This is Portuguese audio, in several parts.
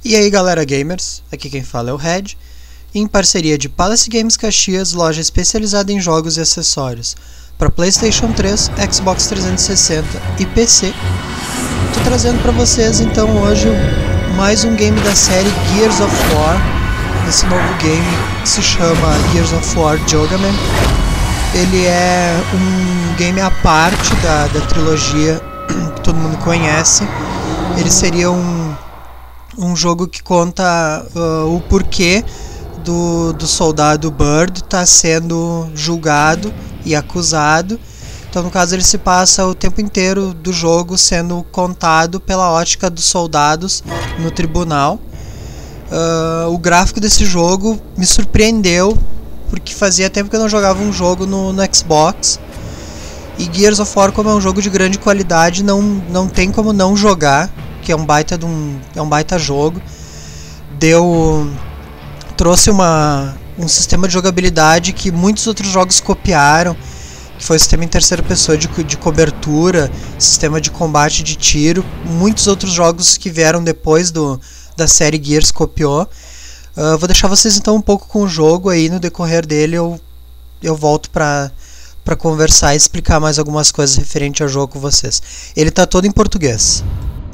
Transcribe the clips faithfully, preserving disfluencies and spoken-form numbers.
E aí galera gamers, aqui quem fala é o Red, em parceria de Palace Games Caxias, loja especializada em jogos e acessórios para PlayStation três, Xbox trezentos e sessenta e P C. Estou trazendo para vocês então hoje mais um game da série Gears of War. Esse novo game que se chama Gears of War Judgment. Ele é um game à parte da, da trilogia que todo mundo conhece. Ele seria um um jogo que conta uh, o porquê do, do soldado Bird estar tá sendo julgado e acusado. Então no caso ele se passa o tempo inteiro do jogo sendo contado pela ótica dos soldados no tribunal. Uh, o gráfico desse jogo me surpreendeu, porque fazia tempo que eu não jogava um jogo no, no Xbox. E Gears of War, como é um jogo de grande qualidade, não, não tem como não jogar, que é um baita de um, é um baita jogo. Deu, trouxe uma, um sistema de jogabilidade que muitos outros jogos copiaram, que foi o sistema em terceira pessoa de, de cobertura, sistema de combate de tiro. Muitos outros jogos que vieram depois do, da série Gears copiou. Uh, vou deixar vocês então um pouco com o jogo, aí no decorrer dele eu, eu volto para para conversar e explicar mais algumas coisas referente ao jogo com vocês. Ele tá todo em português.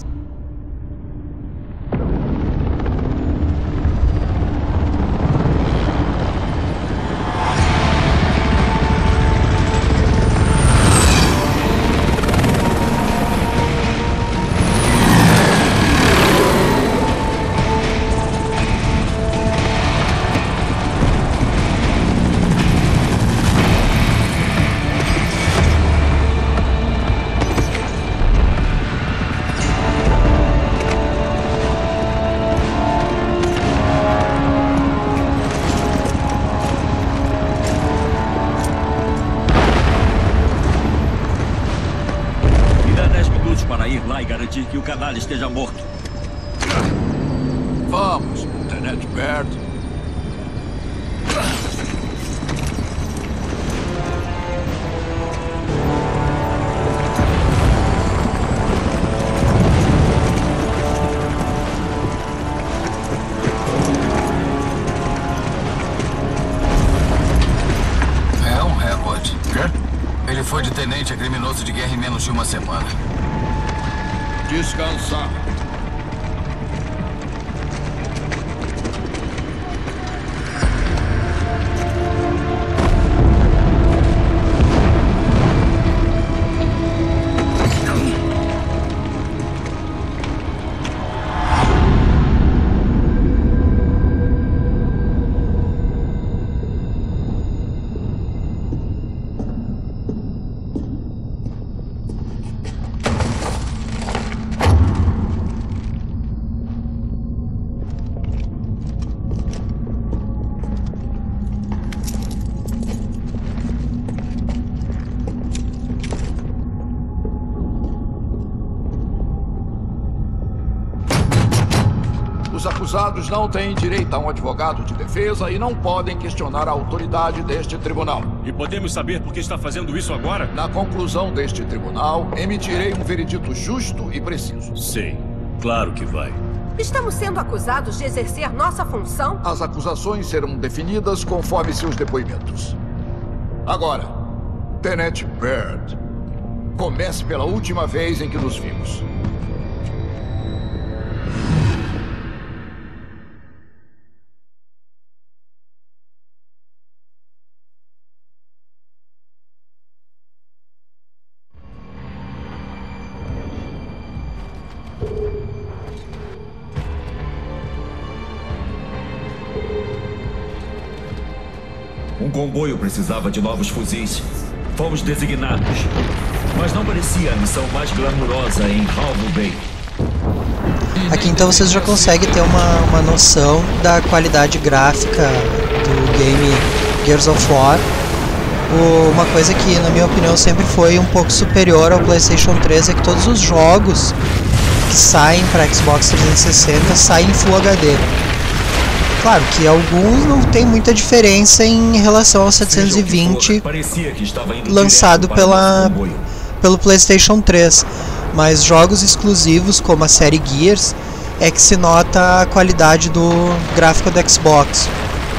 Para ir lá e garantir que o canalha esteja morto. Vamos, Tenente Bird. É um recorde. Quê? Ele foi de tenente a criminoso de guerra em menos de uma semana. Descansar. Os acusados não têm direito a um advogado de defesa e não podem questionar a autoridade deste tribunal. E podemos saber por que está fazendo isso agora? Na conclusão deste tribunal, emitirei um veredito justo e preciso. Sei. Claro que vai. Estamos sendo acusados de exercer nossa função? As acusações serão definidas conforme seus depoimentos. Agora, Tenente Bird, comece pela última vez em que nos vimos. Um comboio precisava de novos fuzis. Fomos designados. Mas não parecia a missão mais glamurosa em Halvo Bay. Aqui então vocês já conseguem ter uma, uma noção da qualidade gráfica do game Gears of War. O, uma coisa que na minha opinião sempre foi um pouco superior ao PlayStation três é que todos os jogos que saem para Xbox trezentos e sessenta saem em Full H D. Claro que alguns não tem muita diferença em relação ao setecentos e vinte lançado pela, pelo PlayStation três, mas jogos exclusivos como a série Gears é que se nota a qualidade do gráfico do Xbox.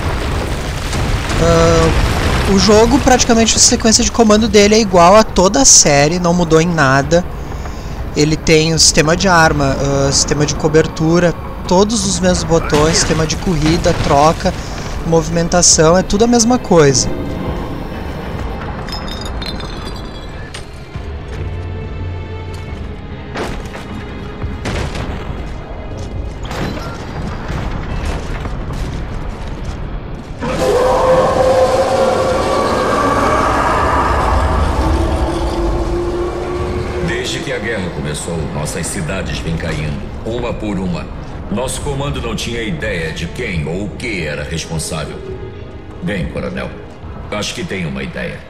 Uh, o jogo, praticamente a sequência de comando dele é igual a toda a série, não mudou em nada. Ele tem o sistema de arma, uh, sistema de cobertura, todos os mesmos botões, sistema de corrida, troca, movimentação, é tudo a mesma coisa. Desde que a guerra começou, nossas cidades vêm caindo, uma por uma. Nosso comando não tinha ideia de quem ou o que era responsável. Bem, coronel, acho que tenho uma ideia.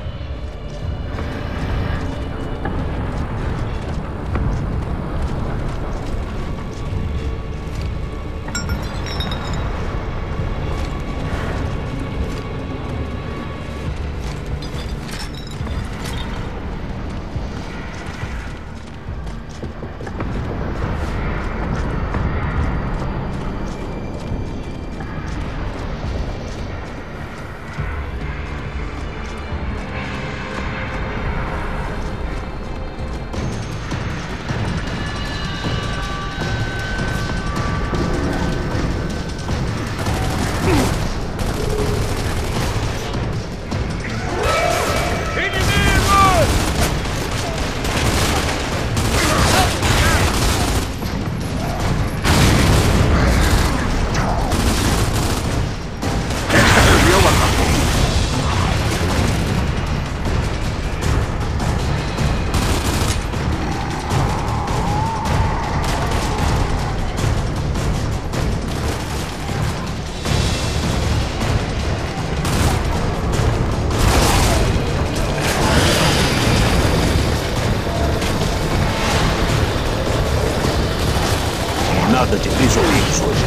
Nada de prisioneiros hoje.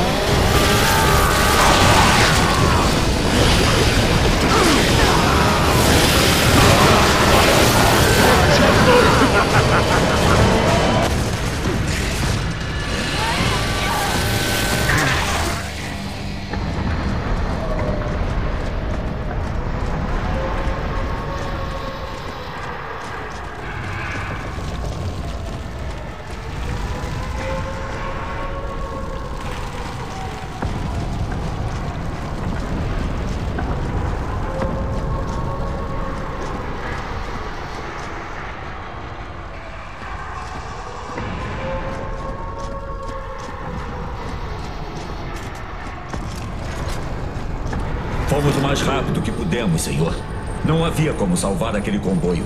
Fomos o mais rápido que pudemos, senhor. Não havia como salvar aquele comboio.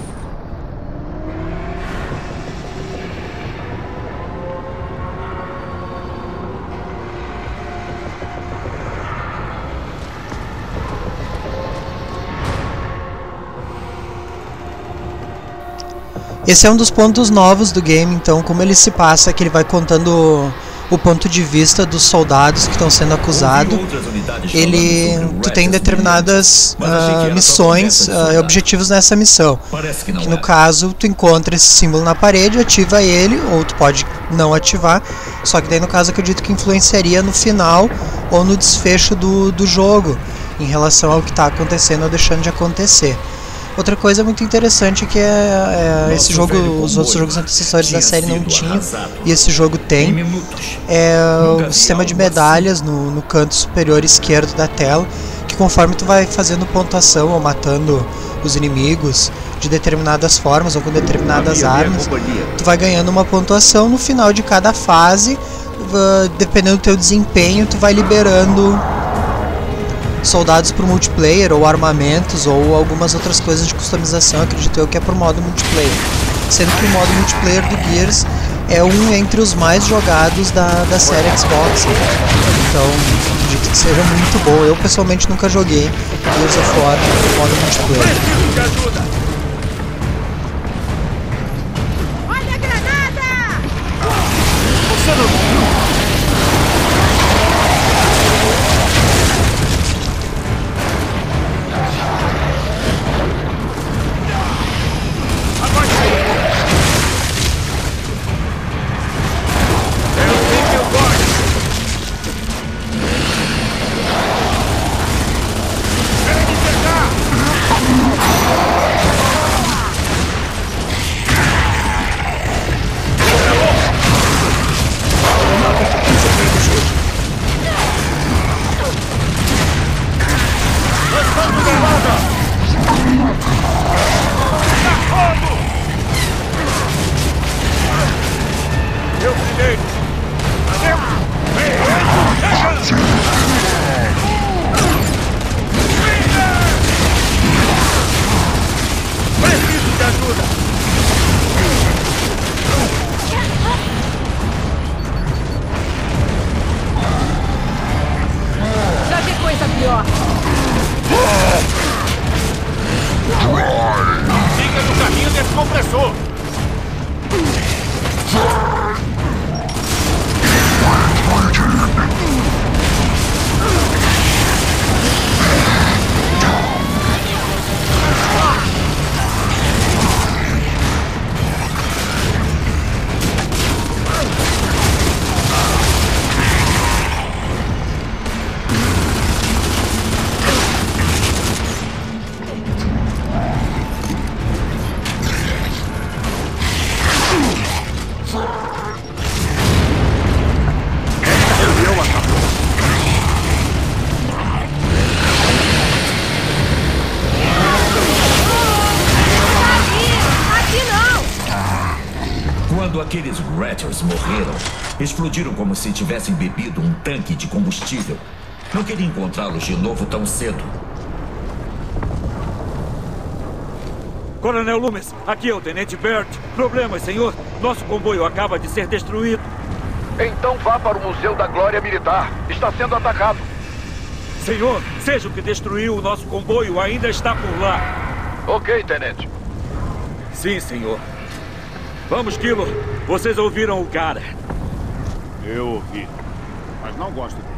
Esse é um dos pontos novos do game, então, como ele se passa, que ele vai contando o ponto de vista dos soldados que estão sendo acusados. Ele, tu tem determinadas uh, missões, uh, objetivos nessa missão. Que no caso, tu encontra esse símbolo na parede, ativa ele, ou tu pode não ativar. Só que daí no caso, acredito que influenciaria no final ou no desfecho do, do jogo, em relação ao que está acontecendo ou deixando de acontecer. Outra coisa muito interessante é que é, é esse jogo, os outros jogos antecessores da série não tinham, e esse jogo tem, é o sistema de medalhas no, no canto superior esquerdo da tela, que conforme tu vai fazendo pontuação ou matando os inimigos de determinadas formas ou com determinadas armas, tu vai ganhando uma pontuação. No final de cada fase, dependendo do teu desempenho, tu vai liberando soldados para o multiplayer, ou armamentos, ou algumas outras coisas de customização, acredito eu que é por modo multiplayer. Sendo que o modo multiplayer do Gears é um entre os mais jogados da, da série Xbox. Então, acredito que seja muito bom. Eu pessoalmente nunca joguei Gears of War no modo multiplayer. Olha a granada! Você não... Eu Siga no caminho desse compressor. Quando aqueles Ratchers morreram, explodiram como se tivessem bebido um tanque de combustível. Não queria encontrá-los de novo tão cedo. Coronel Loomis, aqui é o Tenente Byrd. Problemas, senhor. Nosso comboio acaba de ser destruído. Então vá para o Museu da Glória Militar. Está sendo atacado. Senhor, seja o que destruiu o nosso comboio, ainda está por lá. Ok, Tenente. Sim, senhor. Vamos, Kilo. Vocês ouviram o cara. Eu ouvi, mas não gosto dele.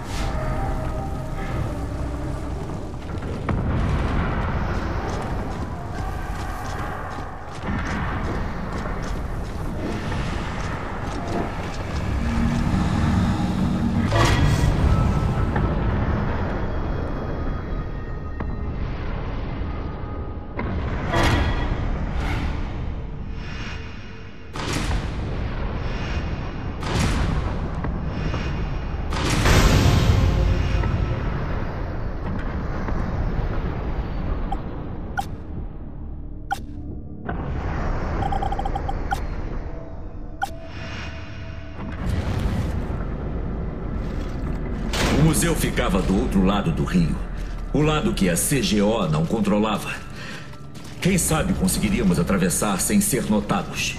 O museu ficava do outro lado do rio. O lado que a C G O não controlava. Quem sabe conseguiríamos atravessar sem ser notados.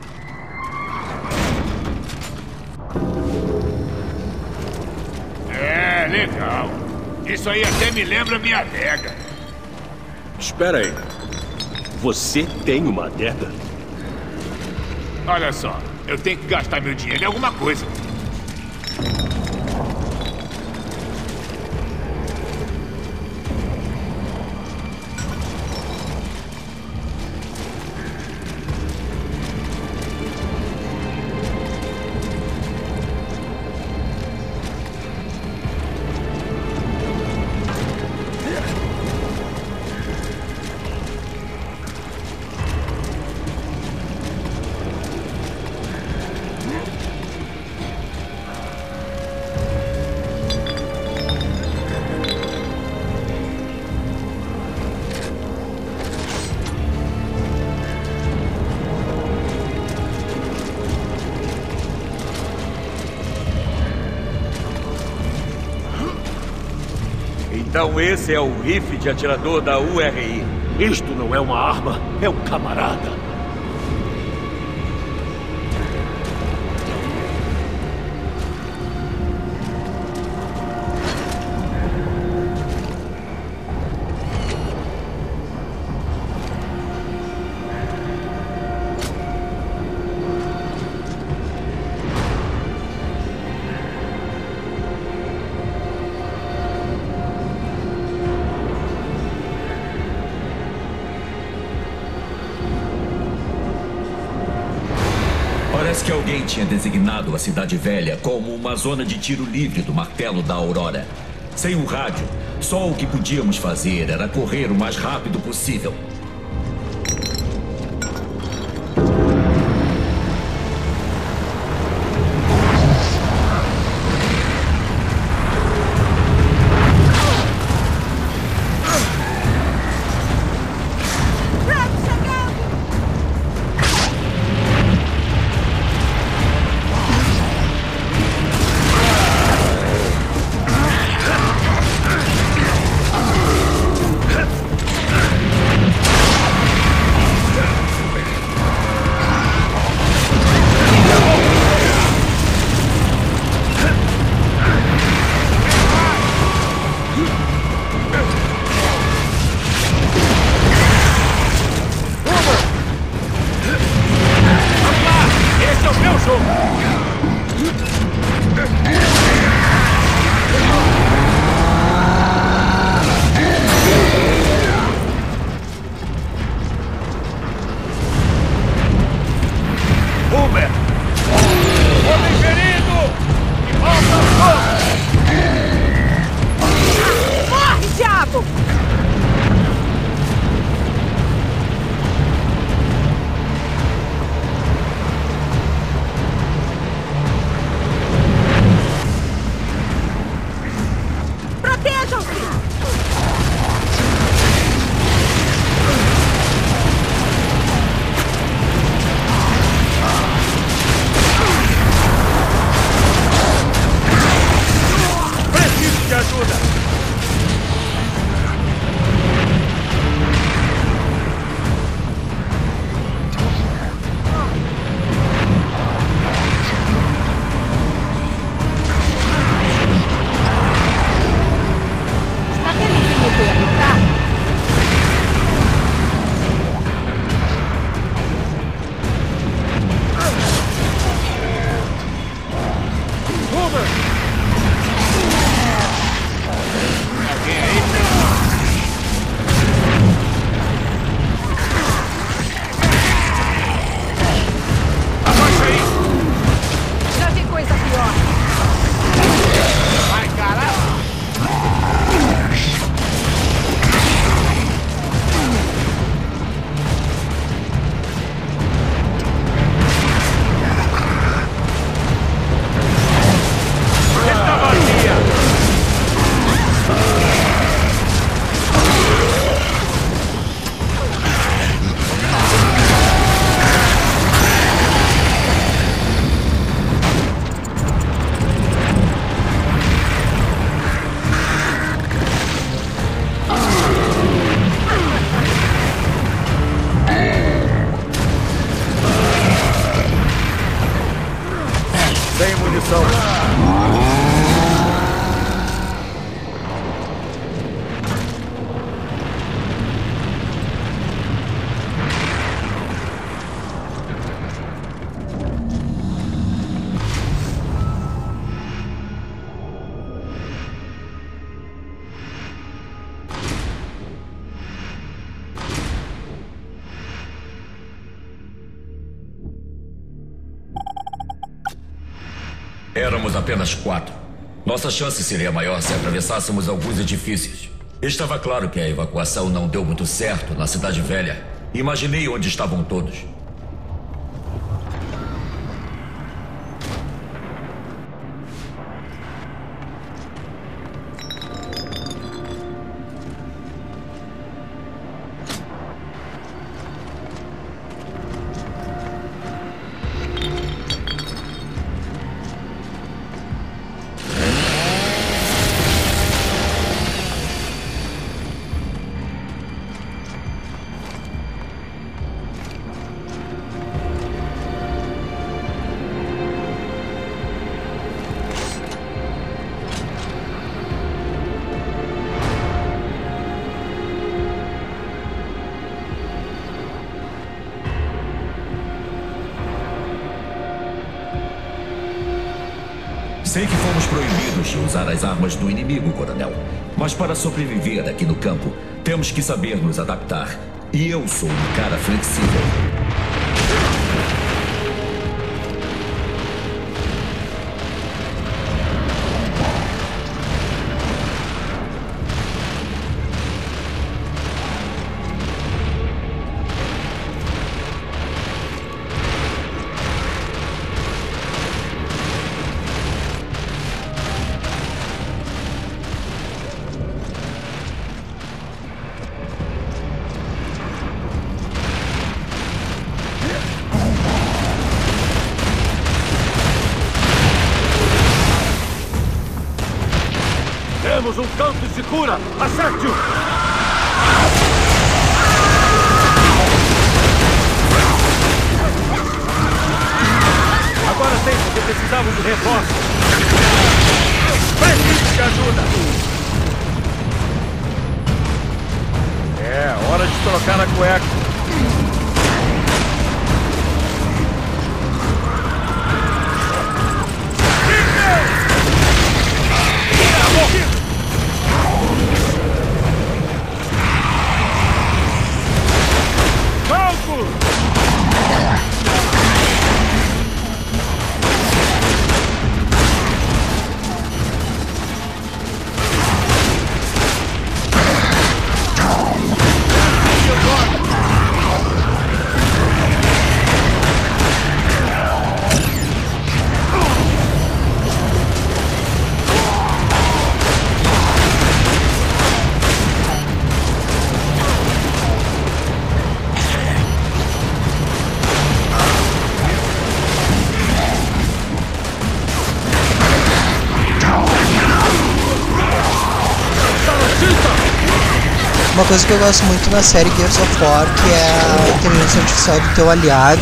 É, legal. Isso aí até me lembra minha adega. Espera aí. Você tem uma adega? Olha só, eu tenho que gastar meu dinheiro em alguma coisa. Então esse é o rifle de atirador da U R I. Isto não é uma arma, é um camarada. Parece que alguém tinha designado a Cidade Velha como uma zona de tiro livre do Martelo da Aurora. Sem o rádio, só o que podíamos fazer era correr o mais rápido possível. ajuda! Está feliz em me ver, tá? Já vi coisa pior. Vai, caralho! Está vazia! Sem munição. Éramos apenas quatro. Nossa chance seria maior se atravessássemos alguns edifícios. Estava claro que a evacuação não deu muito certo na Cidade Velha. Imaginei onde estavam todos. Sei que fomos proibidos de usar as armas do inimigo, Coronel. Mas para sobreviver aqui no campo, temos que saber nos adaptar. E eu sou um cara flexível. Temos um campo de cura! Acerte-o! Agora sei porque precisamos de reforço! Preciso de ajuda! É, hora de trocar a cueca! Uma coisa que eu gosto muito na série Gears of War, que é a inteligência artificial do teu aliado.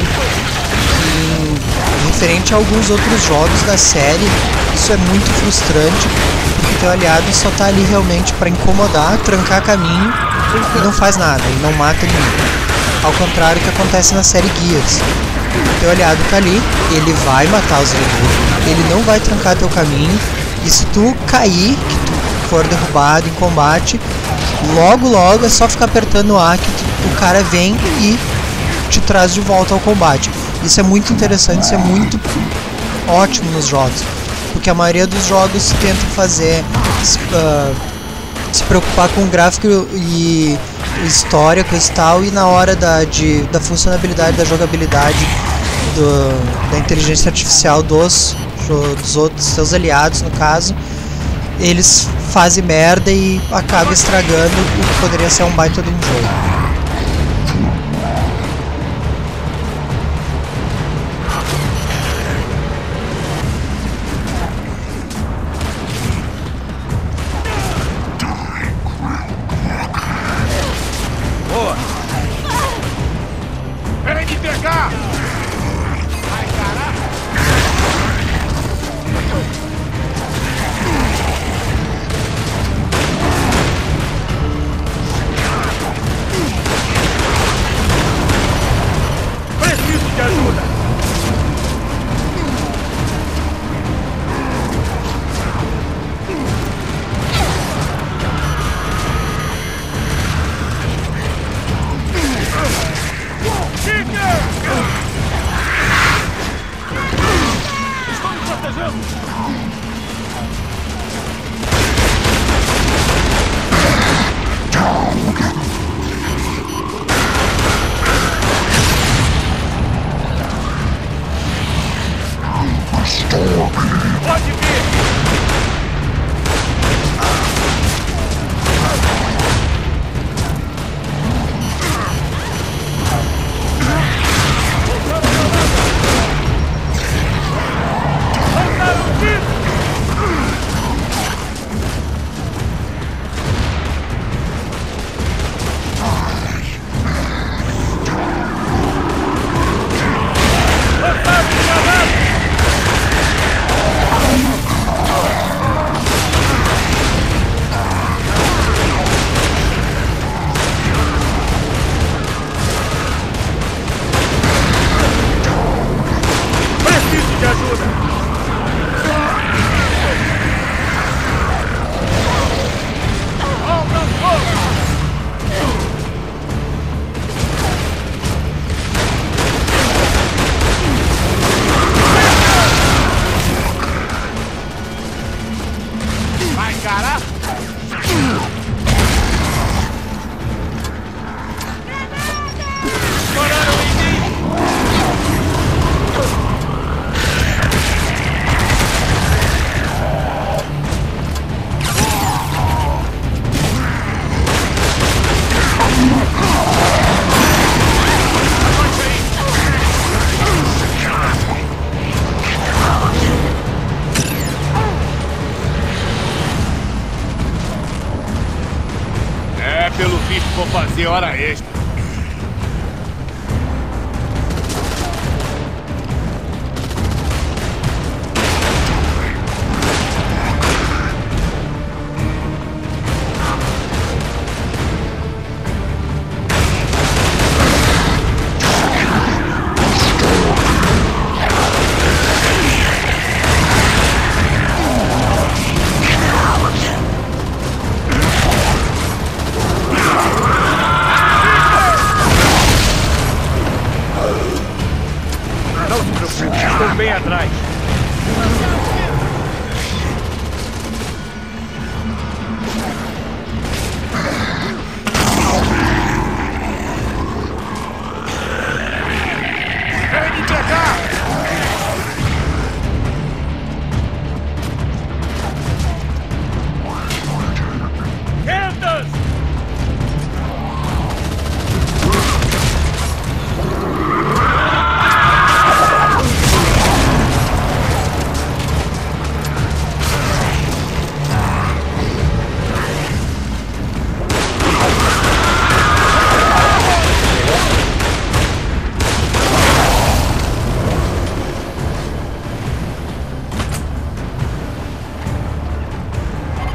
E, referente a alguns outros jogos da série, isso é muito frustrante, porque teu aliado só tá ali realmente para incomodar, trancar caminho e não faz nada, ele não mata ninguém. Ao contrário do que acontece na série Gears. O teu aliado tá ali, ele vai matar os inimigos, ele não vai trancar teu caminho, e se tu cair, que tu for derrubado em combate, logo logo é só ficar apertando A que tu, o cara vem e te traz de volta ao combate. Isso é muito interessante, isso é muito ótimo nos jogos, porque a maioria dos jogos tenta fazer uh, se preocupar com o gráfico e história, coisa e tal, e na hora da, de, da funcionalidade, da jogabilidade, do, da inteligência artificial dos, dos outros seus aliados, no caso, eles fazem merda e acabam estragando o que poderia ser um baita de um jogo. Pelo visto, vou fazer hora extra.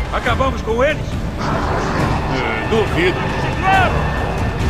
Acabamos com eles? É, duvido. Vamos!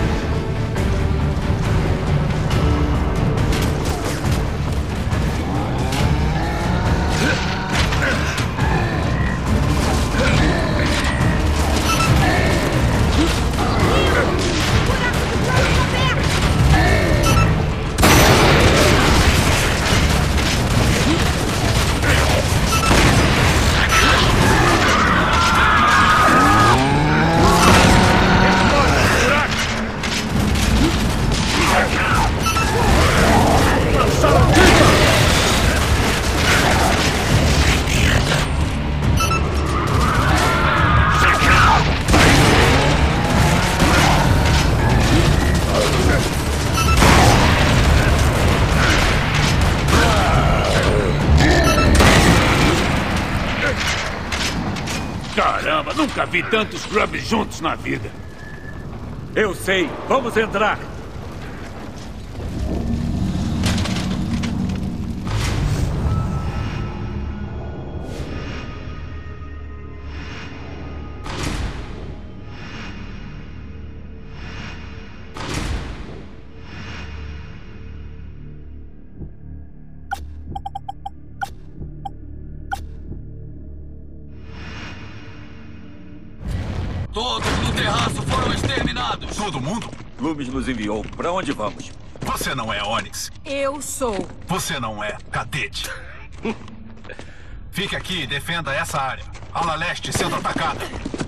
Caramba, nunca vi tantos grubs juntos na vida. Eu sei. Vamos entrar. Todos no terraço foram exterminados. Todo mundo? Loomis nos enviou. Pra onde vamos? Você não é Onyx. Eu sou. Você não é Cadete. Fique aqui e defenda essa área. Ala leste sendo atacada.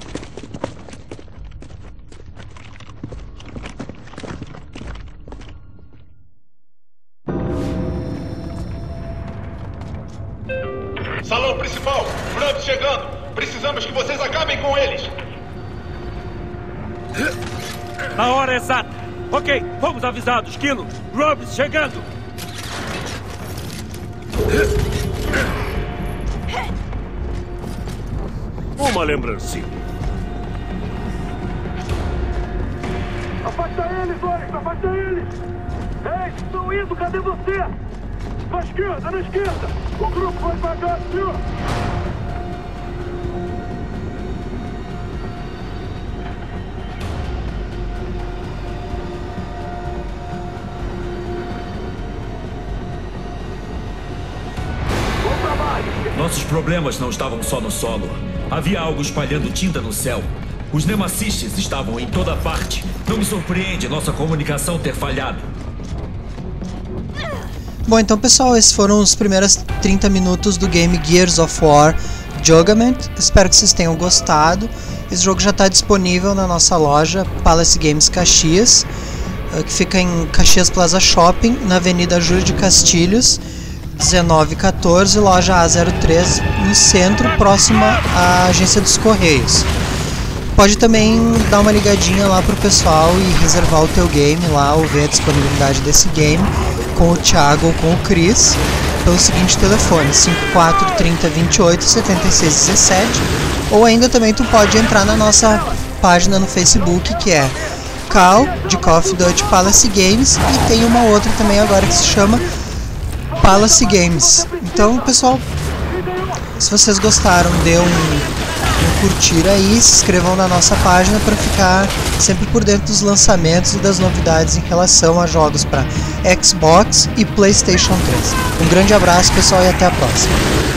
Salão principal, Grubs chegando. Precisamos que vocês acabem com eles. Na hora exata. Ok, fomos avisados. Kilo, Grubs chegando. Uma lembrancinha. Afasta eles, Onyx, afasta eles. Ei, estão indo, cadê você? Na esquerda, na esquerda. O grupo vai pagar, senhor. Nossos problemas não estavam só no solo. Havia algo espalhando tinta no céu. Os Nemesis estavam em toda parte. Não me surpreende nossa comunicação ter falhado. Bom, então pessoal, esses foram os primeiros trinta minutos do game Gears of War Judgment. Espero que vocês tenham gostado. Esse jogo já está disponível na nossa loja Palace Games Caxias, que fica em Caxias Plaza Shopping, na Avenida Júlio de Castilhos, dezenove quatorze, loja A zero três, no centro, próxima à agência dos Correios. Pode também dar uma ligadinha lá pro pessoal e reservar o teu game lá, ou ver a disponibilidade desse game com o Thiago ou com o Chris pelo seguinte telefone: cinco quatro, trinta, vinte e oito, setenta e seis, dezessete, ou ainda também tu pode entrar na nossa página no Facebook, que é Call de Call of Duty Palace Games, e tem uma outra também agora que se chama Palace Games. Então, pessoal, se vocês gostaram, dê um, um curtir aí, se inscrevam na nossa página para ficar sempre por dentro dos lançamentos e das novidades em relação a jogos para Xbox e PlayStation três. Um grande abraço, pessoal, e até a próxima.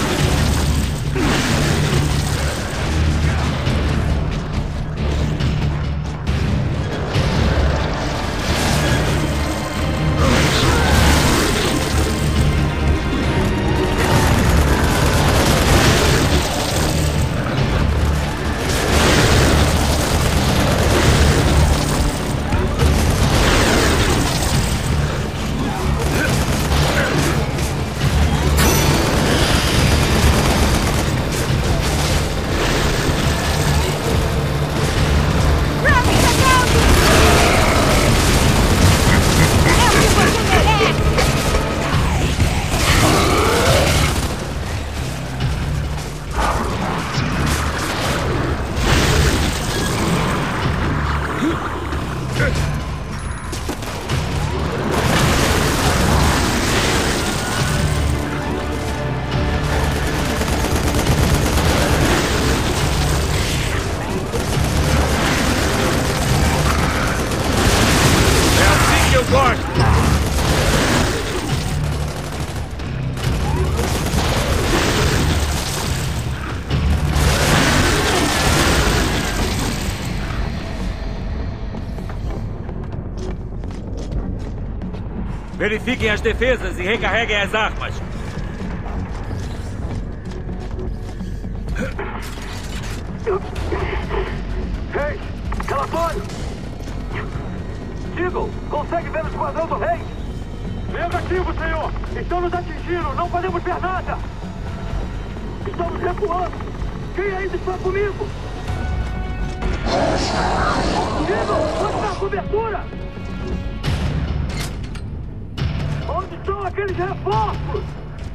Verifiquem as defesas e recarreguem as armas. Reis, relatório! Eagle, consegue ver o esquadrão do Reis? Negativo, senhor! Estão nos atingindo, não podemos ver nada! Estamos recuando! Quem ainda está comigo? Eagle, onde está a cobertura? Onde estão aqueles reforços?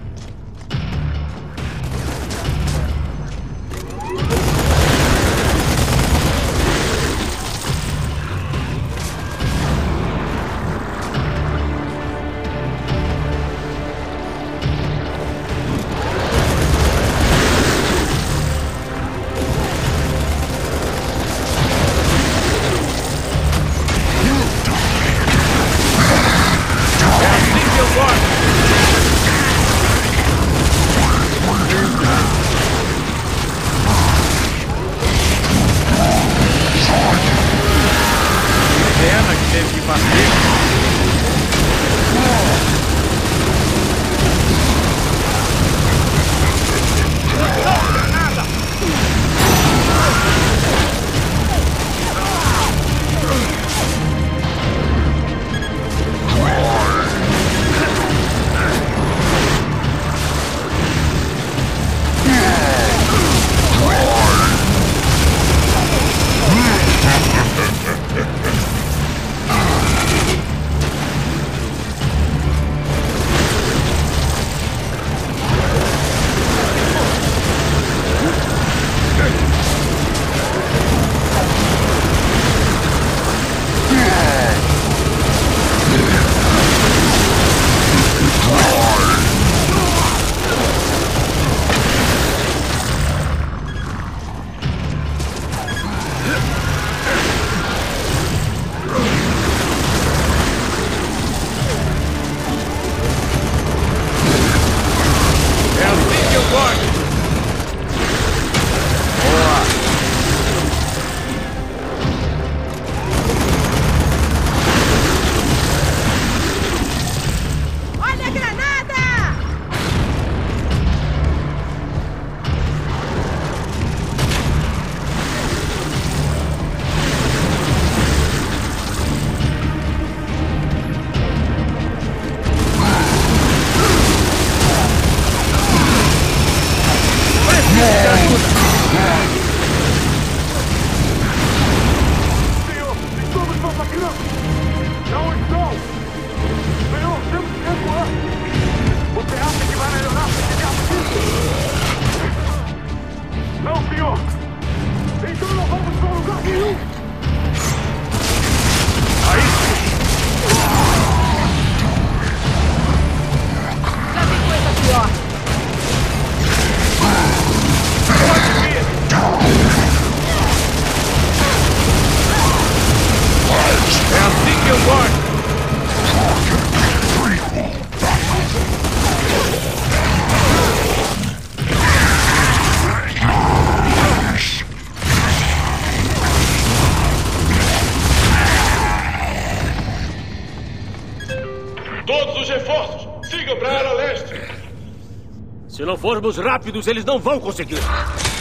Todos os reforços, sigam para a área leste. Se não formos rápidos, eles não vão conseguir.